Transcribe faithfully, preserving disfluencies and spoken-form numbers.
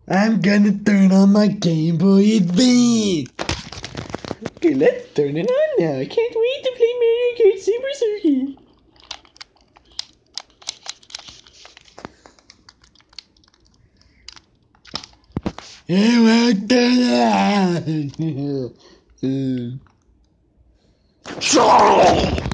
I'm gonna turn on my Game Boy Advance. Okay, let's turn it on now. I can't wait to play Mario Kart Super Circuit. I want to turn it on.